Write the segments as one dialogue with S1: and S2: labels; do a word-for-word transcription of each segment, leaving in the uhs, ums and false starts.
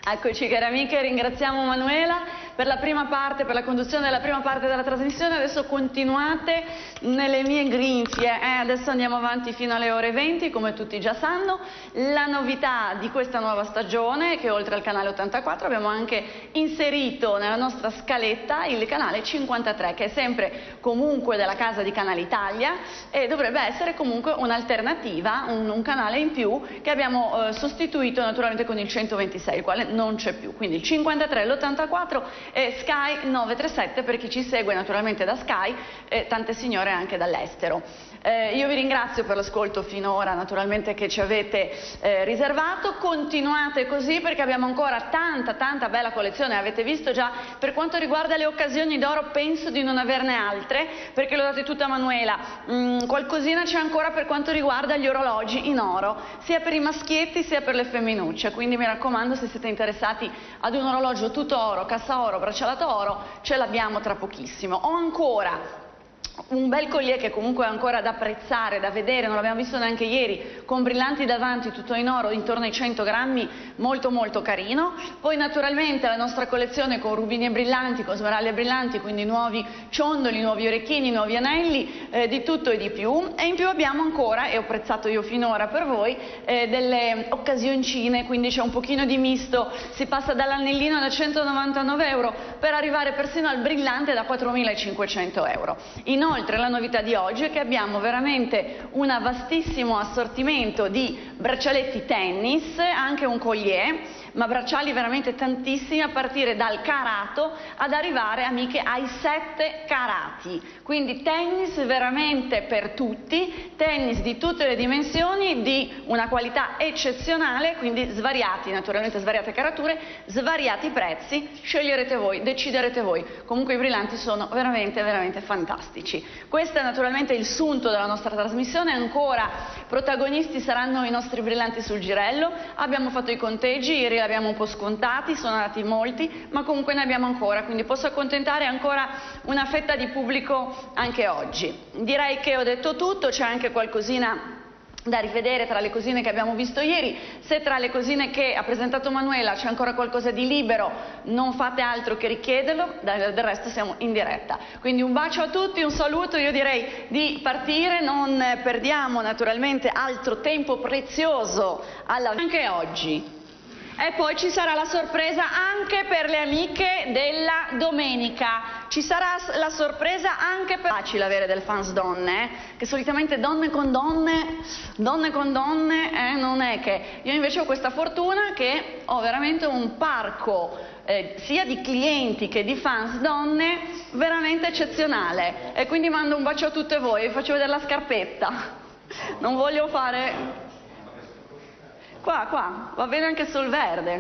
S1: Eccoci cari amiche, ringraziamo Manuela per la prima parte, per la conduzione della prima parte della trasmissione. Adesso continuate nelle mie grinfie, eh? Adesso andiamo avanti fino alle ore venti, come tutti già sanno. La novità di questa nuova stagione è che oltre al canale ottantaquattro abbiamo anche inserito nella nostra scaletta il canale cinquantatré, che è sempre comunque della casa di Canale Italia e dovrebbe essere comunque un'alternativa, un, un canale in più che abbiamo eh, sostituito naturalmente con il centoventisei, il quale non c'è più. Quindi il cinquantatré, l'ottantaquattro e Sky novecentotrentasette per chi ci segue naturalmente da Sky e tante signore anche dall'estero. Eh, io vi ringrazio per l'ascolto finora naturalmente che ci avete eh, riservato. Continuate così perché abbiamo ancora tanta tanta bella collezione. Avete visto già, per quanto riguarda le occasioni d'oro penso di non averne altre perché l'ho date tutta a Manuela. Mm, qualcosina c'è ancora per quanto riguarda gli orologi in oro, sia per i maschietti sia per le femminucce, quindi mi raccomando, se siete interessati ad un orologio tutto oro, cassa oro, braccialato oro, ce l'abbiamo tra pochissimo. Ho ancora un bel collier che comunque è ancora da apprezzare, da vedere, non l'abbiamo visto neanche ieri, con brillanti davanti, tutto in oro, intorno ai cento grammi, molto molto carino. Poi naturalmente la nostra collezione con rubini e brillanti, con smeraldi e brillanti, quindi nuovi ciondoli, nuovi orecchini, nuovi anelli, eh, di tutto e di più. E in più abbiamo ancora, e ho apprezzato io finora per voi, eh, delle occasioncine, quindi c'è un pochino di misto, si passa dall'anellino da centonovantanove euro per arrivare persino al brillante da quattromilacinquecento euro. Inoltre la novità di oggi è che abbiamo veramente un vastissimo assortimento di braccialetti tennis, anche un collier, ma bracciali veramente tantissimi a partire dal carato ad arrivare, amiche, ai sette carati. Quindi tennis veramente per tutti, tennis di tutte le dimensioni, di una qualità eccezionale, quindi svariati, naturalmente svariate carature, svariati prezzi, sceglierete voi, deciderete voi. Comunque i brillanti sono veramente veramente fantastici. Questo è naturalmente il sunto della nostra trasmissione. Ancora protagonisti saranno i nostri brillanti sul girello. Abbiamo fatto i conteggi, ieri li abbiamo un po' scontati, sono andati molti, ma comunque ne abbiamo ancora, quindi posso accontentare ancora una fetta di pubblico anche oggi. Direi che ho detto tutto, c'è anche qualcosina da rivedere tra le cosine che abbiamo visto ieri. Se tra le cosine che ha presentato Manuela c'è ancora qualcosa di libero, non fate altro che richiederlo, del resto siamo in diretta. Quindi un bacio a tutti, un saluto, io direi di partire, non perdiamo naturalmente altro tempo prezioso alla... anche oggi. E poi ci sarà la sorpresa anche per le amiche della domenica. Ci sarà la sorpresa anche per... Facile avere delle fans donne, eh? Che solitamente donne con donne, donne con donne, eh? Non è che... Io invece ho questa fortuna che ho veramente un parco eh, sia di clienti che di fans donne veramente eccezionale. E quindi mando un bacio a tutte voi, vi faccio vedere la scarpetta. Non voglio fare... Qua, qua, va bene anche sul verde.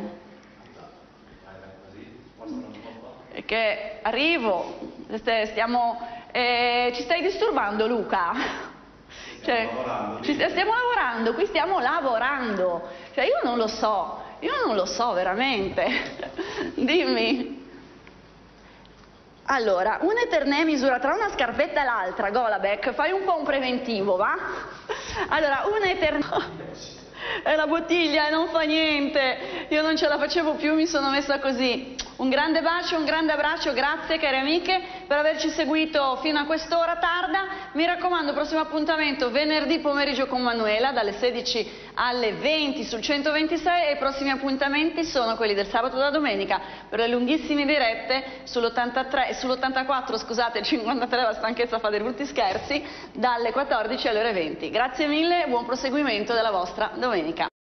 S1: E che arrivo, stiamo, eh, ci stai disturbando Luca? Cioè, ci stiamo lavorando, qui stiamo lavorando. Cioè io non lo so, io non lo so veramente. Dimmi. Allora, un Eternè misura tra una scarpetta e l'altra, Golabec, fai un po' un preventivo, va? Allora, un Eternè... È la bottiglia e non fa niente, io non ce la facevo più, mi sono messa così. Un grande bacio, un grande abbraccio, grazie cari amiche per averci seguito fino a quest'ora tarda. Mi raccomando, prossimo appuntamento venerdì pomeriggio con Manuela dalle sedici alle venti sul centoventisei e i prossimi appuntamenti sono quelli del sabato e della domenica per le lunghissime dirette sull'ottantatré, sull'ottantaquattro, scusate, cinquantatré, la stanchezza fa dei brutti scherzi, dalle quattordici alle ore venti. Grazie mille e buon proseguimento della vostra domenica.